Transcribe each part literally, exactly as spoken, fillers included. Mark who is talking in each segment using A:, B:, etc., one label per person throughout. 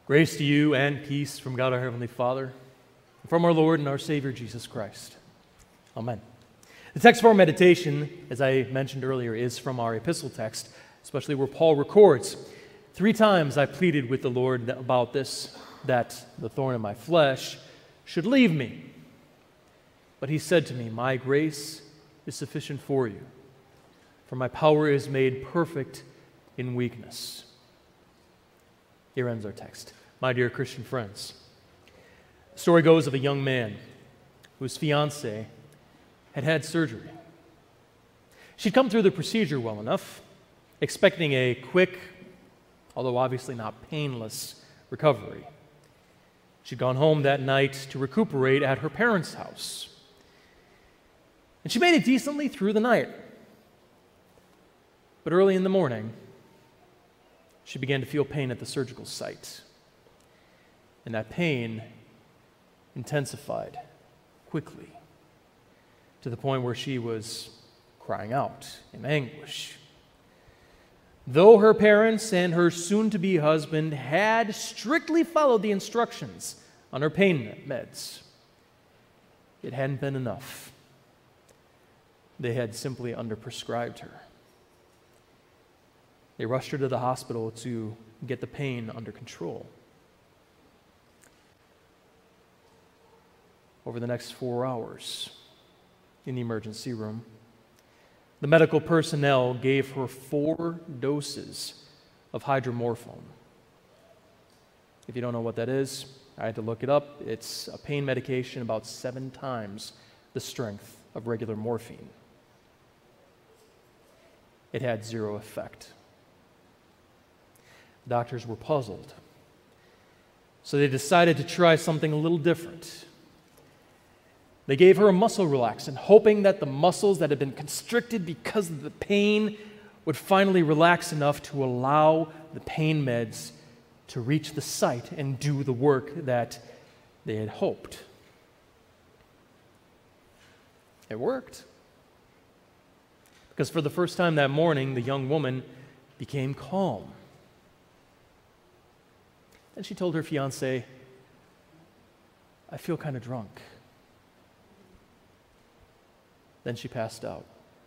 A: Grace to you and peace from God our Heavenly Father, and from our Lord and our Savior Jesus Christ. Amen. The text for our meditation, as I mentioned earlier, is from our epistle text, especially where Paul records, "Three times I pleaded with the Lord about this, that the thorn in my flesh should leave me. But he said to me, my grace is sufficient for you, for my power is made perfect in weakness." Here ends our text. My dear Christian friends, the story goes of a young man whose fiancée had had surgery. She'd come through the procedure well enough, expecting a quick, although obviously not painless, recovery. She'd gone home that night to recuperate at her parents' house. And she made it decently through the night. But early in the morning, she began to feel pain at the surgical site. And that pain intensified quickly to the point where she was crying out in anguish. Though her parents and her soon-to-be husband had strictly followed the instructions on her pain meds, it hadn't been enough. They had simply underprescribed her. They rushed her to the hospital to get the pain under control. Over the next four hours in the emergency room, the medical personnel gave her four doses of hydromorphone. If you don't know what that is, I had to look it up. It's a pain medication about seven times the strength of regular morphine. It had zero effect. Doctors were puzzled, so they decided to try something a little different. They gave her a muscle relaxant, hoping that the muscles that had been constricted because of the pain would finally relax enough to allow the pain meds to reach the site and do the work that they had hoped. It worked. Because for the first time that morning, the young woman became calm. Then she told her fiancé, "I feel kind of drunk." Then she passed out.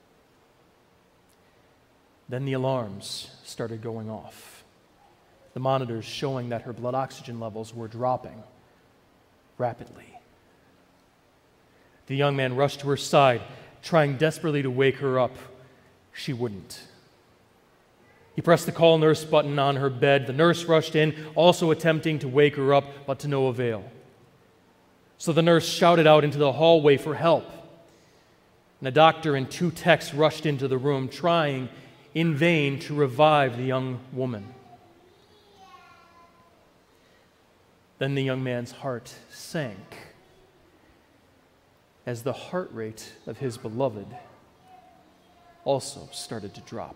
A: Then the alarms started going off, the monitors showing that her blood oxygen levels were dropping rapidly. The young man rushed to her side, trying desperately to wake her up. She wouldn't. He pressed the call nurse button on her bed. The nurse rushed in, also attempting to wake her up, but to no avail. So the nurse shouted out into the hallway for help. And a doctor and two techs rushed into the room, trying in vain to revive the young woman. Then the young man's heart sank as the heart rate of his beloved also started to drop.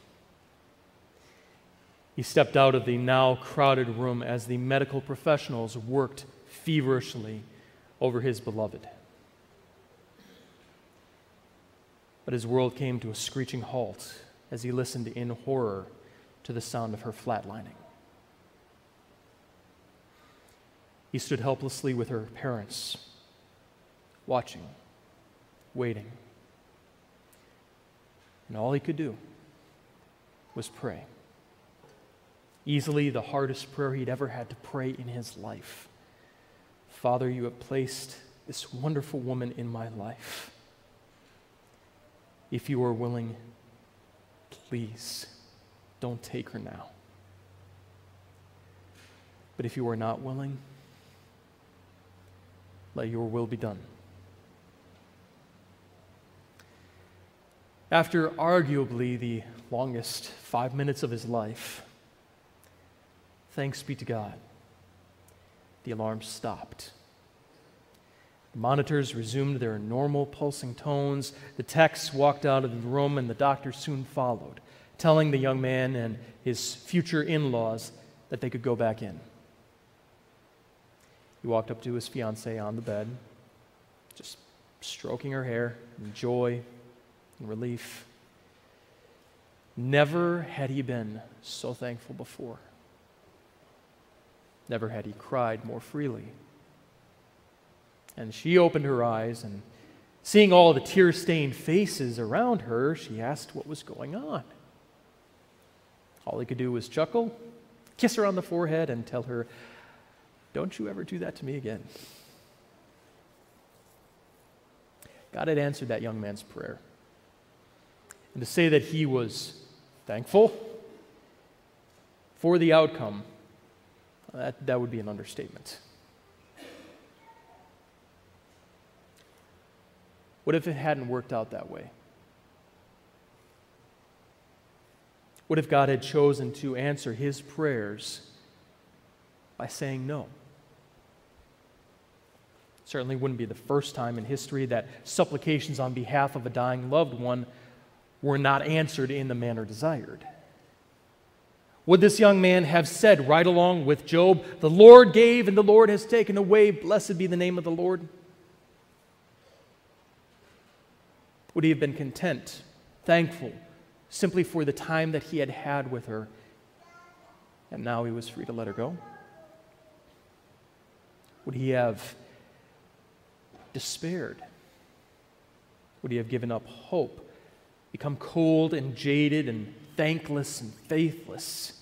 A: He stepped out of the now crowded room as the medical professionals worked feverishly over his beloved. But his world came to a screeching halt as he listened in horror to the sound of her flatlining. He stood helplessly with her parents, watching, waiting. And all he could do was pray. Easily the hardest prayer he'd ever had to pray in his life. "Father, you have placed this wonderful woman in my life. If you are willing, please don't take her now. But if you are not willing, let your will be done." After arguably the longest five minutes of his life, thanks be to God, the alarm stopped. The monitors resumed their normal pulsing tones. The techs walked out of the room, and the doctor soon followed, telling the young man and his future in-laws that they could go back in. He walked up to his fiancée on the bed, just stroking her hair in joy and relief. Never had he been so thankful before. Never had he cried more freely. And she opened her eyes, and seeing all the tear-stained faces around her, she asked what was going on. All he could do was chuckle, kiss her on the forehead, and tell her, "Don't you ever do that to me again." God had answered that young man's prayer. And to say that he was thankful for the outcome, that, that would be an understatement. What if it hadn't worked out that way? What if God had chosen to answer his prayers by saying no? Certainly wouldn't be the first time in history that supplications on behalf of a dying loved one were not answered in the manner desired. Would this young man have said right along with Job, "The Lord gave and the Lord has taken away, blessed be the name of the Lord"? Would he have been content, thankful, simply for the time that he had had with her, and now he was free to let her go? Would he have despaired? Would he have given up hope, become cold and jaded and thankless and faithless?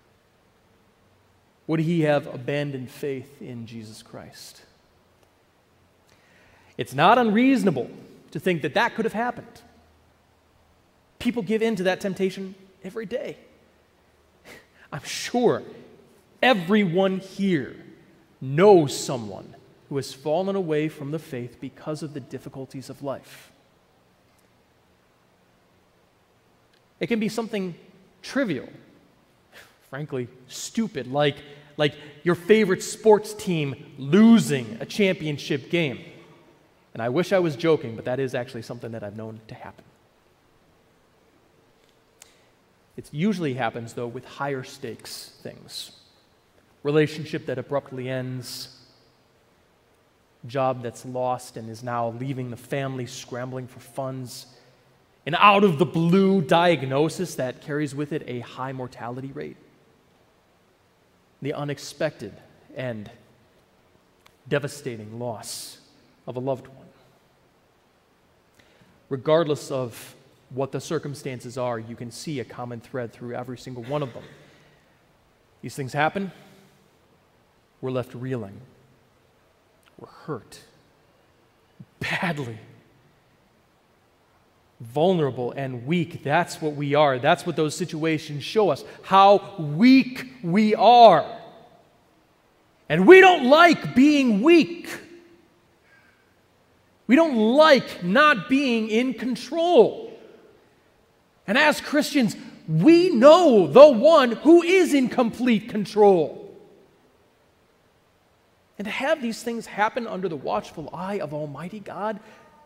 A: Would he have abandoned faith in Jesus Christ? It's not unreasonable to think that that could have happened. People give in to that temptation every day. I'm sure everyone here knows someone who has fallen away from the faith because of the difficulties of life. It can be something trivial, frankly stupid, like, like your favorite sports team losing a championship game. And I wish I was joking, but that is actually something that I've known to happen. It usually happens, though, with higher stakes things. Relationship that abruptly ends, job that's lost and is now leaving the family scrambling for funds, an out-of-the-blue diagnosis that carries with it a high mortality rate, the unexpected and devastating loss of a loved one. Regardless of what the circumstances are, you can see a common thread through every single one of them. These things happen, we're left reeling. We're hurt badly, vulnerable and weak. That's what we are. That's what those situations show us, how weak we are. And we don't like being weak. We don't like not being in control. And as Christians, we know the one who is in complete control. And to have these things happen under the watchful eye of Almighty God,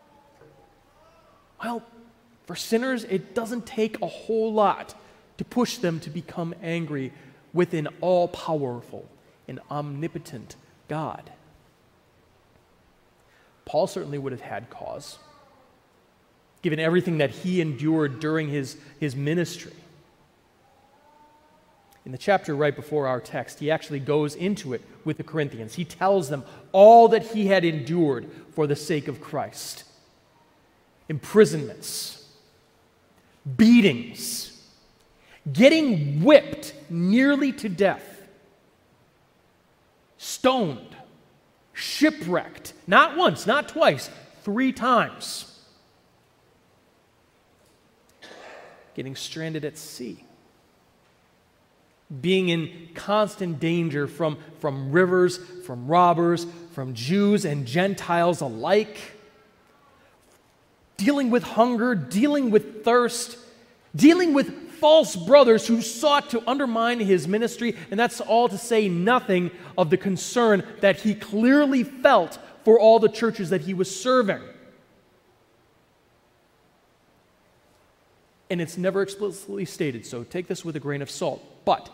A: well, for sinners, it doesn't take a whole lot to push them to become angry with an all-powerful and omnipotent God. Paul certainly would have had cause, given everything that he endured during his, his ministry. In the chapter right before our text, he actually goes into it with the Corinthians. He tells them all that he had endured for the sake of Christ. Imprisonments, beatings, getting whipped nearly to death, stoned, shipwrecked, not once, not twice, three times, getting stranded at sea, being in constant danger from, from rivers, from robbers, from Jews and Gentiles alike, dealing with hunger, dealing with thirst, dealing with false brothers who sought to undermine his ministry, and that's all to say nothing of the concern that he clearly felt for all the churches that he was serving. And it's never explicitly stated, so take this with a grain of salt. But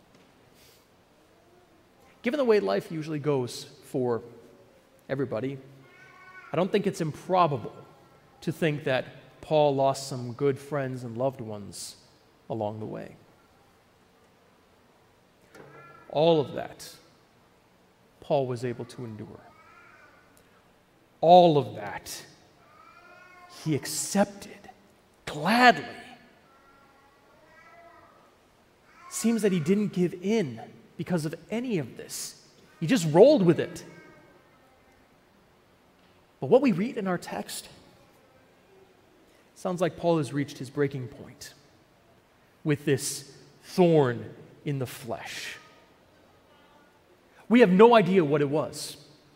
A: given the way life usually goes for everybody, I don't think it's improbable to think that Paul lost some good friends and loved ones along the way. All of that Paul was able to endure. All of that he accepted gladly. Seems that he didn't give in because of any of this. He just rolled with it. But what we read in our text sounds like Paul has reached his breaking point with this thorn in the flesh. We have no idea what it was.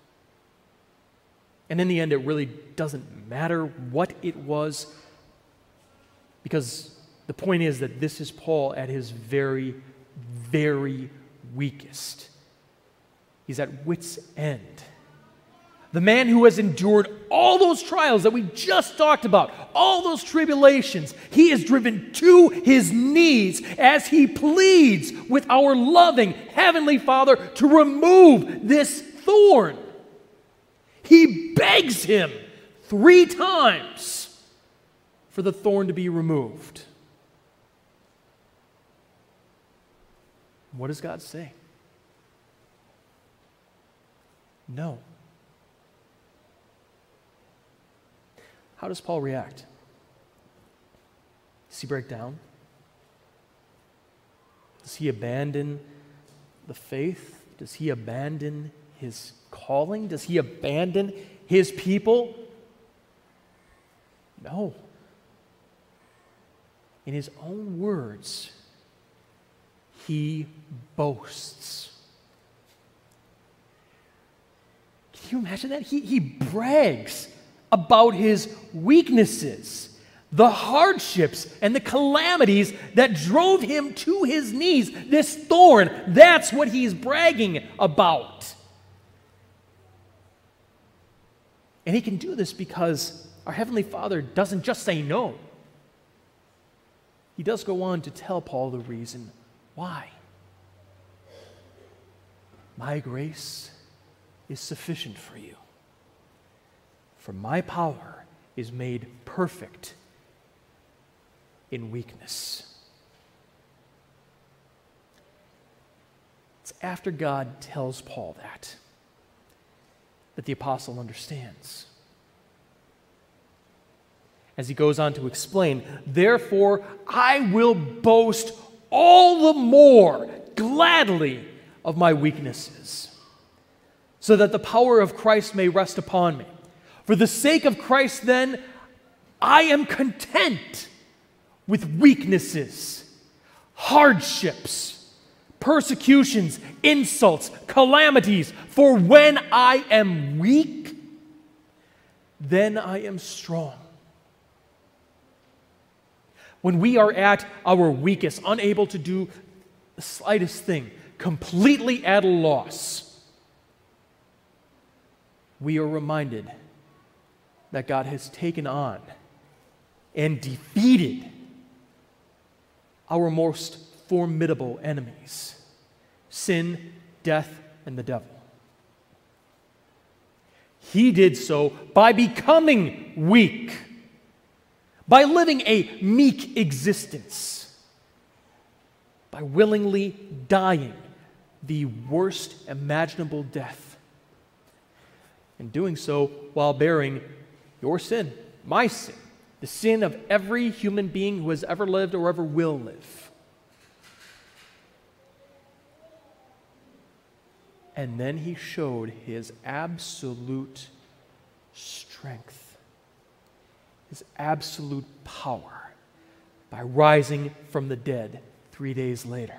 A: And in the end, it really doesn't matter what it was, because the point is that this is Paul at his very, very weakest. He's at wit's end. The man who has endured all those trials that we just talked about, all those tribulations, he is driven to his knees as he pleads with our loving Heavenly Father to remove this thorn. He begs him three times for the thorn to be removed. What does God say? No. How does Paul react? Does he break down? Does he abandon the faith? Does he abandon his calling? Does he abandon his people? No. In his own words, he boasts. Can you imagine that? He, he brags about his weaknesses, the hardships and the calamities that drove him to his knees. This thorn, that's what he's bragging about. And he can do this because our Heavenly Father doesn't just say no. He does go on to tell Paul the reason why. My grace is sufficient for you, for my power is made perfect in weakness. It's after God tells Paul that, that the apostle understands. As he goes on to explain, therefore I will boast all the more gladly of my weaknesses, so that the power of Christ may rest upon me. For the sake of Christ, then, I am content with weaknesses, hardships, persecutions, insults, calamities. For when I am weak, then I am strong. When we are at our weakest, unable to do the slightest thing, completely at a loss, we are reminded that God has taken on and defeated our most formidable enemies, sin, death, and the devil. He did so by becoming weak, by living a meek existence, by willingly dying the worst imaginable death, and doing so while bearing your sin, my sin, the sin of every human being who has ever lived or ever will live. And then he showed his absolute strength, his absolute power, by rising from the dead three days later.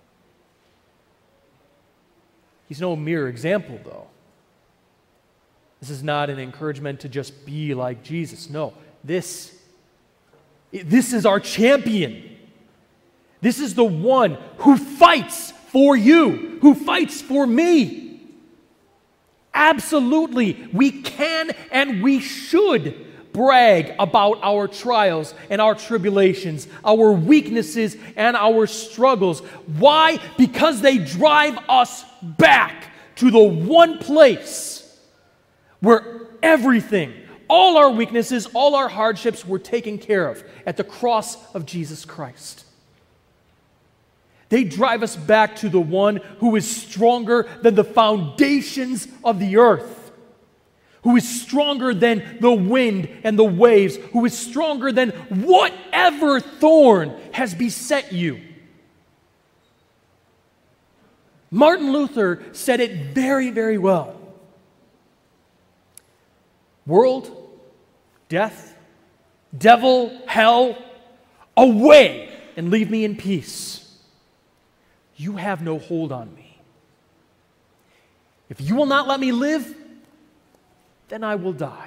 A: He's no mere example, though. This is not an encouragement to just be like Jesus. No, this, this is our champion. This is the one who fights for you, who fights for me. Absolutely, we can and we should brag about our trials and our tribulations, our weaknesses and our struggles. Why? Because they drive us back to the one place where everything, all our weaknesses, all our hardships were taken care of at the cross of Jesus Christ. They drive us back to the one who is stronger than the foundations of the earth, who is stronger than the wind and the waves, who is stronger than whatever thorn has beset you. Martin Luther said it very, very well. World, death, devil, hell, away and leave me in peace. You have no hold on me. If you will not let me live, then I will die.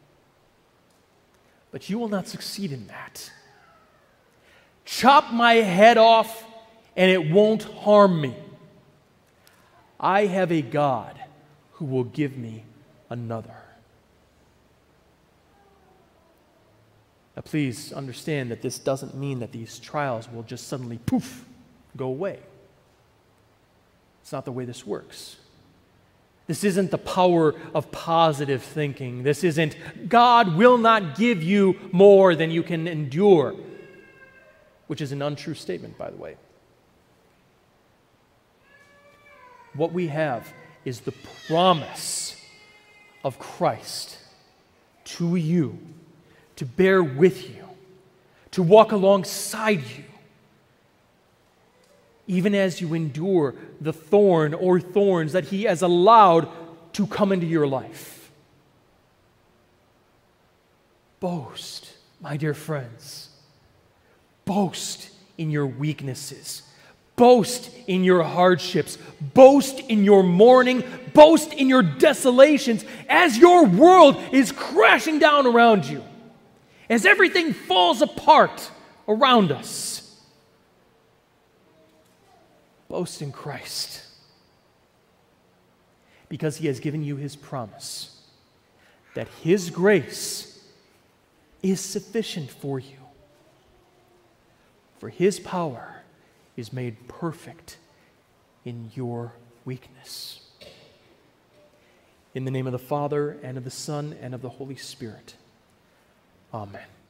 A: But you will not succeed in that. Chop my head off and it won't harm me. I have a God who will give me another. Now, please understand that this doesn't mean that these trials will just suddenly, poof, go away. It's not the way this works. This isn't the power of positive thinking. This isn't, God will not give you more than you can endure, which is an untrue statement, by the way. What we have is the promise of Christ to you, to bear with you, to walk alongside you, even as you endure the thorn or thorns that He has allowed to come into your life. Boast, my dear friends. Boast in your weaknesses. Boast in your hardships. Boast in your mourning. Boast in your desolations as your world is crashing down around you, as everything falls apart around us. Boast in Christ, because He has given you His promise that His grace is sufficient for you. For His power is made perfect in your weakness. In the name of the Father, and of the Son, and of the Holy Spirit. Amen.